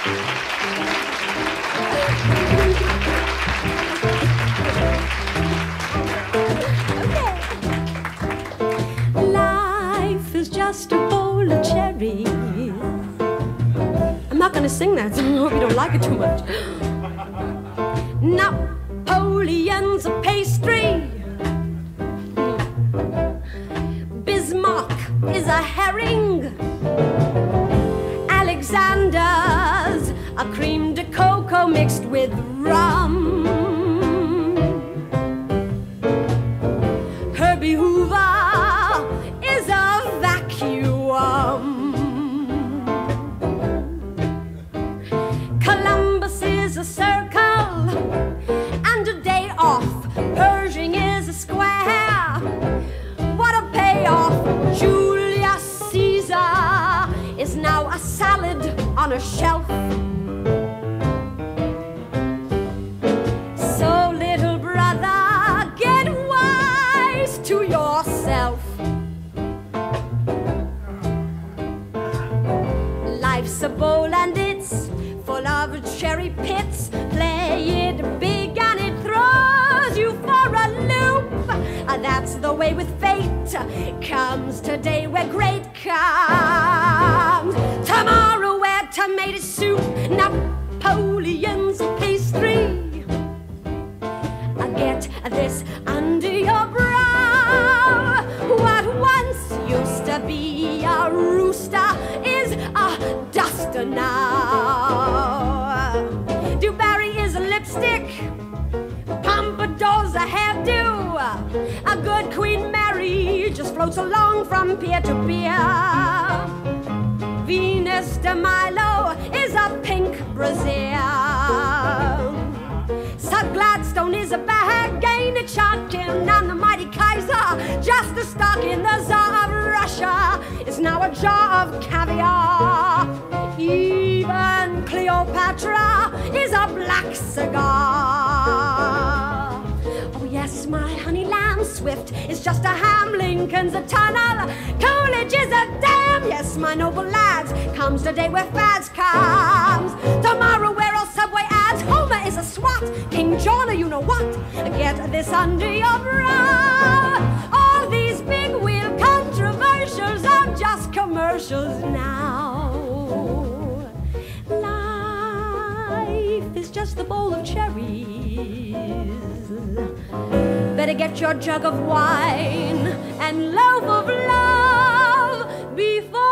Life is just a bowl of cherries. I'm not gonna sing that, so I hope you don't like it too much. Napoleon's a pastry. Bismarck is a herring. Alexander's a cream de cocoa mixed with rum. Herbie Hoover is a vacuum. Columbus is a circle, and a day off. Pershing is a square. What a payoff! Julius Caesar is now a salad on a shelf. So little brother, get wise to yourself. Life's a bowl and it's full of cherry pits. Play it big and it throws you for a loop. That's the way with fate. Comes today where great comes. Tomorrow where tomato soup. Napoleon's pastry. Get this under your brow. What once used to be a rooster is a duster now. Dewberry is a lipstick. Pompadour's a hairdo. A good Queen Mary just floats along from pier to pier. Venus de Milo is a pink brassiere. Sir Gladstone is a bargain at Sharkin, and the mighty Kaiser just a stock in the Tsar of Russia is now a jar of caviar. Even Cleopatra is a black cigar. Oh yes, my honey lamb, Swift is just a ham, Lincoln's a tunnel, Coolidge is a dam. Yes, my noble lads, comes the day where fads comes. Tomorrow where all subway ads, Homer is a swat, King John, you know what? Get this under your brow. All these big wheel controversials are just commercials now. Life is just a bowl of cherries. Better get your jug of wine and loaf of love before